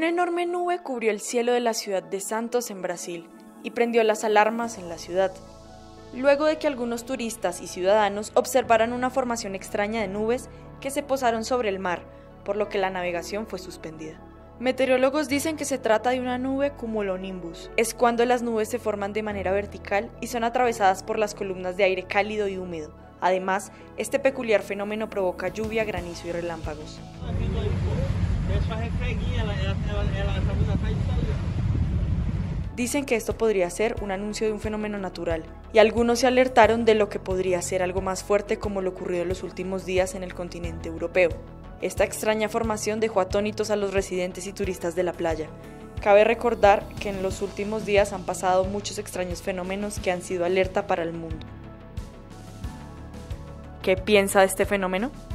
Una enorme nube cubrió el cielo de la ciudad de Santos en Brasil y prendió las alarmas en la ciudad, luego de que algunos turistas y ciudadanos observaran una formación extraña de nubes que se posaron sobre el mar, por lo que la navegación fue suspendida. Meteorólogos dicen que se trata de una nube cumulonimbus. Es cuando las nubes se forman de manera vertical y son atravesadas por las columnas de aire cálido y húmedo. Además, este peculiar fenómeno provoca lluvia, granizo y relámpagos. Dicen que esto podría ser un anuncio de un fenómeno natural, y algunos se alertaron de lo que podría ser algo más fuerte como lo ocurrido en los últimos días en el continente europeo. Esta extraña formación dejó atónitos a los residentes y turistas de la playa. Cabe recordar que en los últimos días han pasado muchos extraños fenómenos que han sido alerta para el mundo. ¿Qué piensa de este fenómeno?